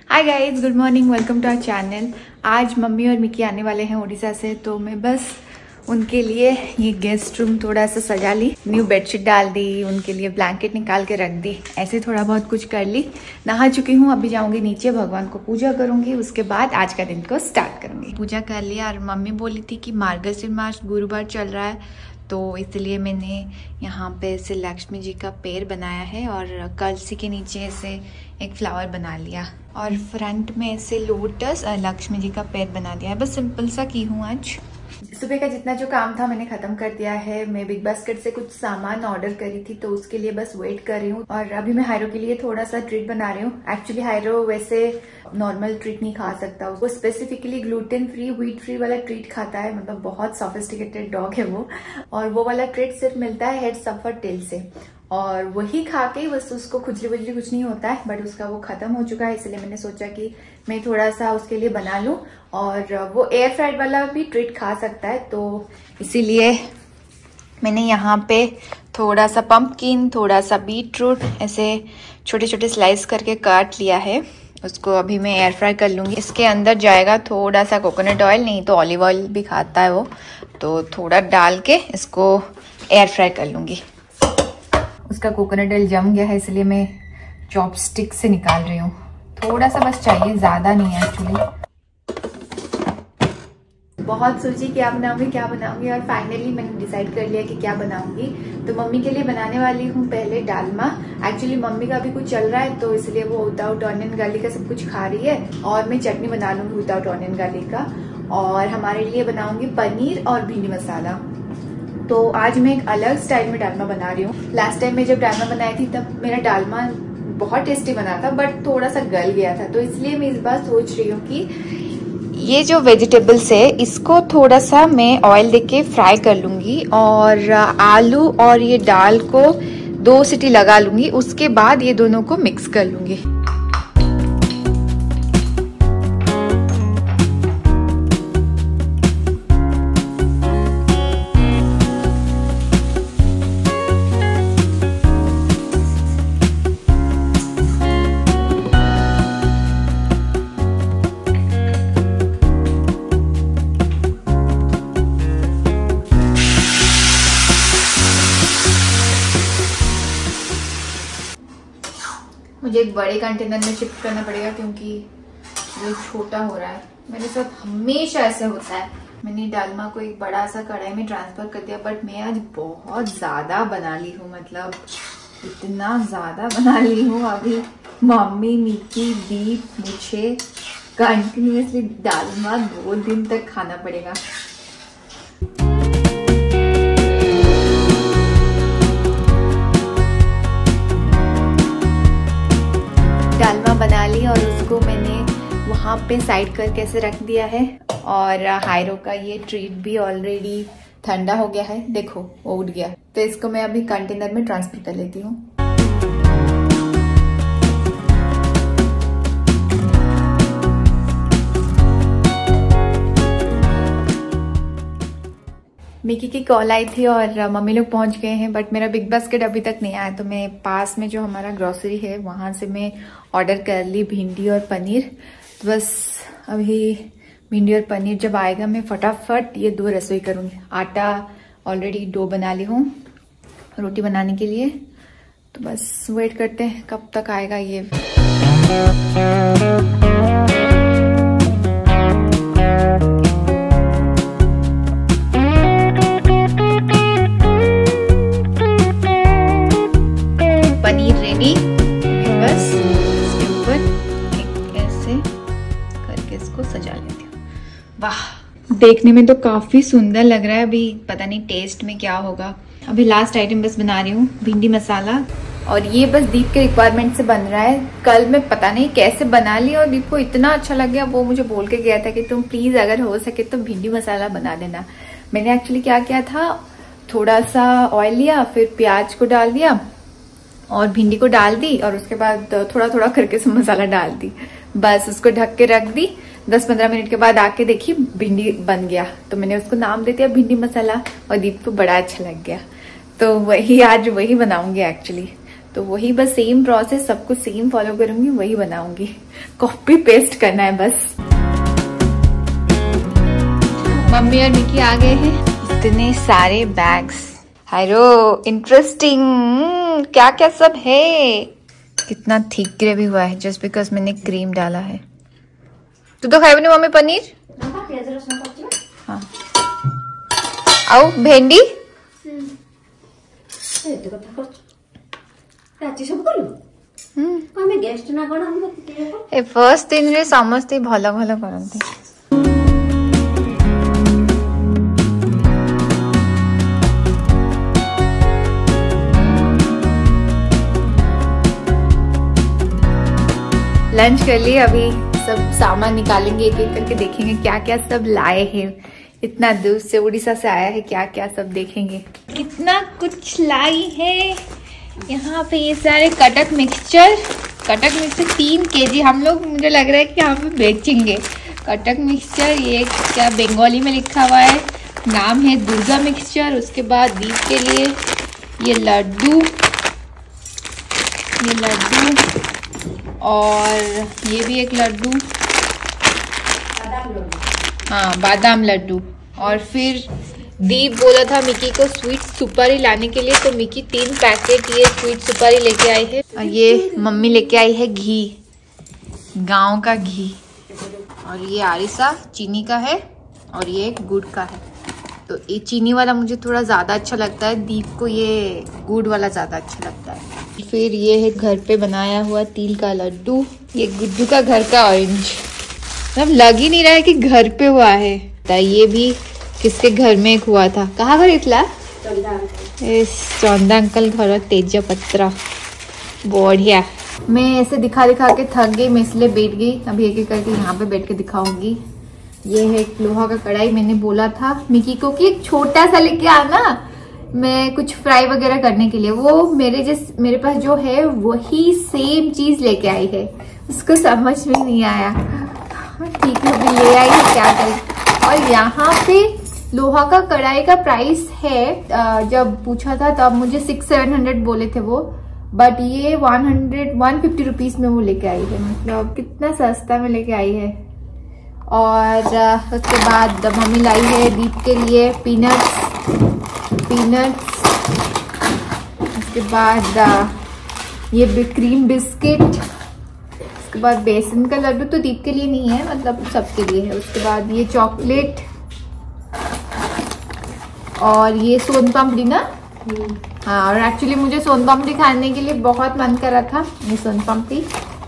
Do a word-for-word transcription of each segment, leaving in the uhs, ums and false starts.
Hi guys, good morning, welcome to our channel. आज mummy और Mickey आने वाले हैं उड़ीसा से, तो मैं बस उनके लिए ये गेस्ट रूम थोड़ा सा सजा ली, न्यू बेडशीट डाल दी, उनके लिए ब्लैंकेट निकाल के रख दी, ऐसे थोड़ा बहुत कुछ कर ली। नहा चुकी हूँ, अभी जाऊंगी नीचे, भगवान को पूजा करूंगी, उसके बाद आज का दिन को स्टार्ट करूंगी। पूजा कर लिया और मम्मी बोली थी कि मार्गशीर मास गुरुवार चल रहा है, तो इसलिए मैंने यहाँ पे से लक्ष्मी जी का पेड़ बनाया है और कलसी के नीचे से एक फ्लावर बना लिया और फ्रंट में ऐसे लोटस लक्ष्मी जी का पेड़ बना दिया है। बस सिंपल सा की हूँ आज। सुबह का जितना जो काम था मैंने खत्म कर दिया है। मैं बिग बास्केट से कुछ सामान ऑर्डर करी थी, तो उसके लिए बस वेट कर रही हूँ। और अभी मैं हायरो के लिए थोड़ा सा ट्रीट बना रही हूँ। एक्चुअली हायरो वैसे नॉर्मल ट्रीट नहीं खा सकता, वो specifically gluten free, wheat free वाला ट्रीट खाता है। मतलब बहुत सोफिस्टिकेटेड डॉग है वो, और वो वाला ट्रीट सिर्फ मिलता है हेड सफर टेल से, और वही खा के बस उसको खुजली वुजली कुछ नहीं होता है। बट उसका वो खत्म हो चुका है, इसलिए मैंने सोचा कि मैं थोड़ा सा उसके लिए बना लूं। और वो एयर फ्राइड वाला भी ट्रीट खा सकता है, तो इसीलिए मैंने यहाँ पे थोड़ा सा पंपकिन, थोड़ा सा बीट रूट ऐसे छोटे छोटे स्लाइस करके काट लिया है। उसको अभी मैं एयर फ्राई कर लूंगी। इसके अंदर जाएगा थोड़ा सा कोकोनट ऑयल, नहीं तो ऑलिव ऑयल भी खाता है वो, तो थोड़ा डाल के इसको एयर फ्राई कर लूंगी। उसका कोकोनट ऑयल जम गया है, इसलिए मैं चॉपस्टिक से निकाल रही हूँ। थोड़ा सा बस चाहिए, ज्यादा नहीं है एक्चुअली। बहुत सोची क्या बनाऊंगी क्या बनाऊंगी और फाइनली मैंने डिसाइड कर लिया कि क्या बनाऊंगी। तो मम्मी के लिए बनाने वाली हूँ पहले डालमा। एक्चुअली मम्मी का भी कुछ चल रहा है, तो इसलिए वो विदाउट ऑनियन गार्लिक का सब कुछ खा रही है, और मैं चटनी बना लूंगी विदाउट ऑनियन गार्लिक का। और हमारे लिए बनाऊंगी पनीर और भिंडी मसाला। तो आज मैं एक अलग स्टाइल में डालमा बना रही हूँ। लास्ट टाइम मैं जब डालमा बनाई थी तब मेरा डालमा बहुत टेस्टी बना था, बट थोड़ा सा गल गया था। तो इसलिए मैं इस बार सोच रही हूँ कि ये जो वेजिटेबल्स है इसको थोड़ा सा मैं ऑयल देके फ्राई कर लूंगी, और आलू और ये दाल को दो सीटी लगा लूंगी। उसके बाद ये दोनों को मिक्स कर लूंगी। मुझे एक बड़े कंटेनर में शिफ्ट करना पड़ेगा क्योंकि ये छोटा हो रहा है। मेरे साथ हमेशा ऐसे होता है। मैंने डालमा को एक बड़ा सा कढ़ाई में ट्रांसफर कर दिया, बट मैं आज बहुत ज्यादा बना ली हूँ। मतलब इतना ज्यादा बना ली हूँ। अभी मम्मी, मिकी, दीप, मुझे कंटिन्यूअसली डालमा दो दिन तक खाना पड़ेगा। डालमा बना ली और उसको मैंने वहाँ पे साइड करके ऐसे रख दिया है। और हायरो का ये ट्रीट भी ऑलरेडी ठंडा हो गया है, देखो वो उठ गया। तो इसको मैं अभी कंटेनर में ट्रांसफर कर लेती हूँ। मिकी की कॉल आई थी और मम्मी लोग पहुंच गए हैं, बट मेरा बिग बास्केट अभी तक नहीं आया। तो मैं पास में जो हमारा ग्रोसरी है वहां से मैं ऑर्डर कर ली भिंडी और पनीर। तो बस अभी भिंडी और पनीर जब आएगा मैं फटाफट ये दो रसोई करूंगी। आटा ऑलरेडी डो बना ली हूँ रोटी बनाने के लिए, तो बस वेट करते हैं कब तक आएगा ये। पनीर रेडी, बस इसके ऊपर एक ऐसे करके इसको सजा लेती हूँ। वाह, देखने में तो काफी सुंदर लग रहा है। अभी पता नहीं टेस्ट में क्या होगा। अभी लास्ट आइटम बस बना रही हूँ, भिंडी मसाला, और ये बस दीप के रिक्वायरमेंट से बन रहा है। कल मैं पता नहीं कैसे बना ली और दीप को इतना अच्छा लग गया। वो मुझे बोल के गया था कि तुम प्लीज अगर हो सके तो भिंडी मसाला बना देना। मैंने एक्चुअली क्या किया था, थोड़ा सा ऑयल लिया, फिर प्याज को डाल दिया और भिंडी को डाल दी, और उसके बाद थोड़ा थोड़ा करके सब मसाला डाल दी। बस उसको ढक के रख दी। दस पंद्रह मिनट के बाद आके देखी भिंडी बन गया, तो मैंने उसको नाम दे दिया भिंडी मसाला, और दीप को बड़ा अच्छा लग गया। तो वही आज वही बनाऊंगी एक्चुअली। तो वही बस सेम प्रोसेस, सब कुछ सेम फॉलो करूंगी, वही बनाऊंगी। कॉपी पेस्ट करना है बस। मम्मी और मिकी आ गए हैं। इतने सारे बैग्स, हेलो इंटरेस्टिंग, क्या क्या सब है। कितना थिक ग्रेवी हुआ है जस्ट बिकॉज मैंने क्रीम डाला है। तू तो खाए मम्मी पनीर? हाँ। आओ भेंडी ए फर्स्ट दिन रे समस्ते भल भल करते। लंच कर लिए, अभी सब सामान निकालेंगे, एक एक करके देखेंगे क्या क्या सब लाए हैं। इतना दूर से उड़ीसा से आया है, क्या क्या सब देखेंगे। कितना कुछ लाई है यहाँ पे। ये सारे कटक मिक्सचर, कटक मिक्सचर तीन केजी हम लोग, मुझे लग रहा है कि यहाँ पे बेचेंगे कटक मिक्सचर। ये क्या बंगाली में लिखा हुआ है, नाम है दुर्गा मिक्सचर। उसके बाद दीप के लिए ये लड्डू, ये लड्डू और ये भी एक लड्डू, हाँ बादाम लड्डू। और फिर दीप बोला था मिकी को स्वीट सुपारी लाने के लिए, तो मिकी तीन पैकेट ये स्वीट सुपारी लेके आई है। और ये मम्मी लेके आई है घी, गांव का घी। और ये आरिसा चीनी का है और ये गुड़ का है। तो ये चीनी वाला मुझे थोड़ा ज़्यादा अच्छा लगता है, दीप को ये गुड़ वाला ज़्यादा अच्छा लगता है। फिर ये है घर पे बनाया हुआ तिल का लड्डू, ये गुड्डू का घर का ऑरेंज। मतलब लग ही नहीं रहा है कि घर पे हुआ है। ये भी किसके घर में एक हुआ था, कहाँ घर इतला इस चौंदा अंकल घर तेजा पत्रा। बढ़िया। मैं ऐसे दिखा दिखा के थक गई, मैं इसलिए बैठ गई। अभी एक एक करके यहाँ पे बैठ के दिखाऊंगी। ये है एक लोहा का कढ़ाई, मैंने बोला था मिकी को कि एक छोटा सा लेके आना, मैं कुछ फ्राई वगैरह करने के लिए। वो मेरे जिस मेरे पास जो है वही सेम चीज लेके आई है, उसको समझ में नहीं आया। ठीक है अभी ले आई है, क्या करें। और यहाँ पे लोहा का कढ़ाई का प्राइस है, जब पूछा था तब मुझे सिक्स सेवन हंड्रेड बोले थे वो, बट ये one hundred one fifty rupees में वो लेके आई है। मतलब कितना सस्ता में लेके आई है। और उसके बाद मम्मी लाई है दीप के लिए पीनट्स पीनट्स उसके बाद ये क्रीम बिस्किट। उसके बाद बेसन का लड्डू तो दीप के लिए नहीं है, मतलब सबके लिए है। उसके बाद ये चॉकलेट और ये सोन पापड़ी ना, हाँ। और एक्चुअली मुझे सोन पापड़ी खाने के लिए बहुत मन कर रहा था। ये सोन पापड़ी,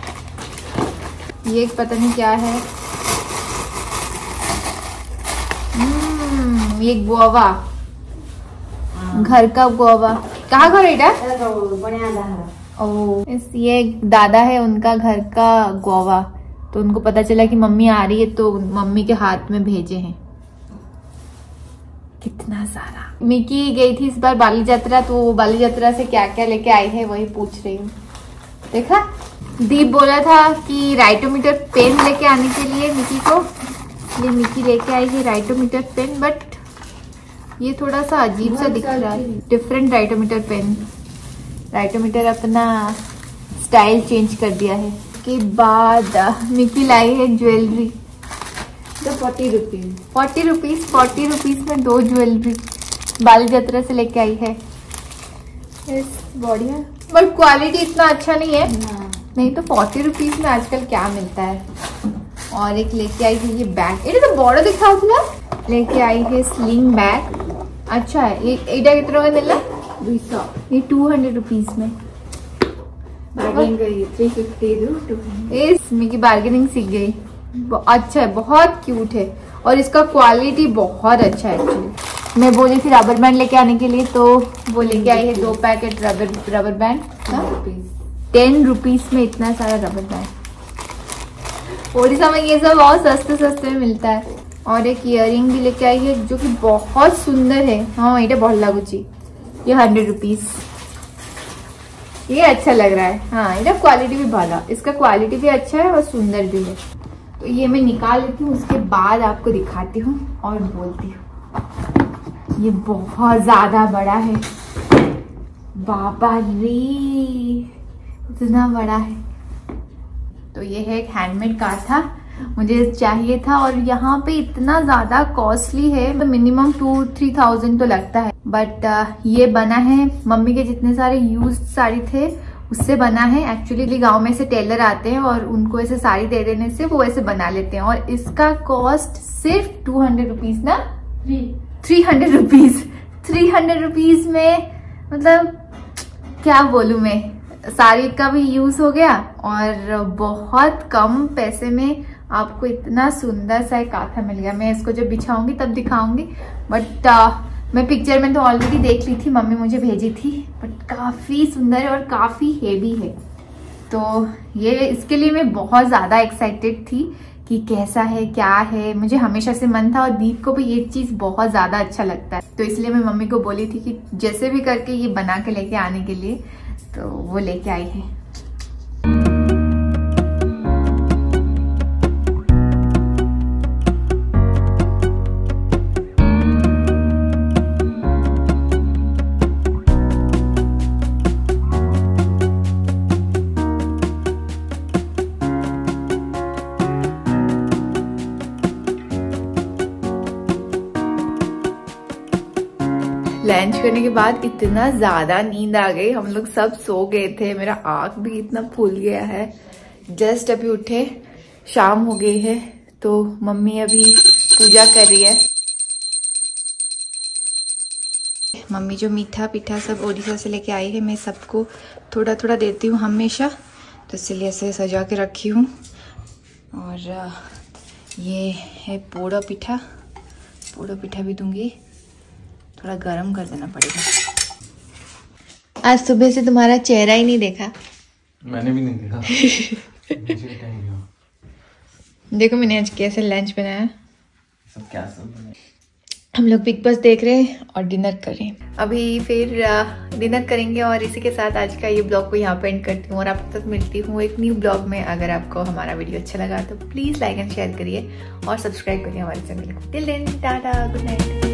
ये पता नहीं क्या है। हम्म ये गुआवा, घर का गुआवा। कहाँ घर है? ओ इस ये दादा है उनका घर का गुआवा, तो उनको पता चला कि मम्मी आ रही है तो मम्मी के हाथ में भेजे हैं। कितना सारा। मिकी गई थी इस बार बाली यात्रा, तो वो बाली यात्रा से क्या क्या लेके आई है वही पूछ रही हूँ। देखा दीप बोला था कि राइटोमीटर पेन लेके आने के लिए मिकी को, ये मिकी लेके आई है राइटोमीटर पेन। बट ये थोड़ा सा अजीब सा दिख रहा है, डिफरेंट राइटोमीटर पेन। राइटोमीटर अपना स्टाइल चेंज कर दिया है। के बाद मिकी लाई है ज्वेलरी, तो forty rupees forty rupees forty rupees में दो ज्वेलरी बाली यात्रा से लेके आई है। बढ़िया, बट क्वालिटी इतना अच्छा नहीं है ना। नहीं तो फोर्टी रुपीज में आजकल क्या मिलता है। और एक लेके आई है ये बैग, ये तो बड़ा दिखा था। लेके आई है स्लिंग बैग, अच्छा है। ये एटा कितना का मिला? दो सौ। ये टू हंड्रेड रुपीज में थ्री फिफ्टी। इसमें की बार्गेनिंग सीख गई। अच्छा है, बहुत क्यूट है और इसका क्वालिटी बहुत अच्छा है। एक्चुअली मैं बोली थी रबर बैंड लेके आने के लिए, तो वो लेके आई है दो packet rubber rubber band. Ten rupees में इतना सारा रबर बैंड। ओडिशा में ये सब बहुत सस्ते सस्ते में मिलता है। और एक इयररिंग भी लेके आई है जो कि बहुत सुंदर है। हाँ ये बहुत लगुची, ये हंड्रेड रुपीज। ये अच्छा लग रहा है। हाँ ये क्वालिटी भी भला, इसका क्वालिटी भी अच्छा है और सुंदर भी है। तो ये मैं निकाल लेती हूँ, उसके बाद आपको दिखाती हूँ और बोलती हूँ। ये बहुत ज्यादा बड़ा है, बाबा रे, इतना बड़ा है। तो ये है एक हैंडमेड कार था, मुझे चाहिए था और यहाँ पे इतना ज्यादा कॉस्टली है, तो मिनिमम टू थ्री थाउजेंड तो लगता है। बट uh, ये बना है मम्मी के जितने सारे यूज्ड साड़ी थे उससे बना है। एक्चुअली गांव में से टेलर आते हैं और उनको ऐसे साड़ी दे देने से वो ऐसे बना लेते हैं। और इसका कॉस्ट सिर्फ टू हंड्रेड रुपीज ना, three hundred rupees three hundred rupees में मतलब क्या बोलूं मैं, साड़ी का भी यूज हो गया और बहुत कम पैसे में आपको इतना सुंदर सा एक काथा मिल गया। मैं इसको जब बिछाऊंगी तब दिखाऊंगी, बट uh, मैं पिक्चर में तो ऑलरेडी देख ली थी, मम्मी मुझे भेजी थी, बट काफी सुंदर है और काफी हेवी है। तो ये इसके लिए मैं बहुत ज्यादा एक्साइटेड थी कि कैसा है क्या है, मुझे हमेशा से मन था और दीप को भी ये चीज बहुत ज्यादा अच्छा लगता है। तो इसलिए मैं मम्मी को बोली थी कि जैसे भी करके ये बना के लेके आने के लिए, तो वो लेके आई है। लंच करने के बाद इतना ज्यादा नींद आ गई, हम लोग सब सो गए थे, मेरा आँख भी इतना फूल गया है। जस्ट अभी उठे, शाम हो गई है, तो मम्मी अभी पूजा कर रही है। मम्मी जो मीठा पीठा सब ओडिशा से लेके आई है, मैं सबको थोड़ा थोड़ा देती हूँ हमेशा, तो इसलिए ऐसे सजा के रखी हूँ। और ये है पोड़ा पीठा, पोड़ा पीठा भी दूंगी, थोड़ा गरम कर देना पड़ेगा। आज सुबह से तुम्हारा चेहरा ही नहीं देखा। मैंने भी नहीं देखा। देखो मैंने आज कैसे लंच बनाया। सब क्या सब बनाया? हम लोग बिग बॉस देख रहे हैं और डिनर कर रहे हैं। अभी फिर डिनर करेंगे और इसी के साथ आज का ये ब्लॉग को यहाँ पे एंड करती हूँ और आपके साथ मिलती हूँ एक न्यू ब्लॉग में। अगर आपको हमारा वीडियो अच्छा लगा तो प्लीज लाइक एंड शेयर करिए और सब्सक्राइब करिए हमारे चैनल को। Till then tata, good night.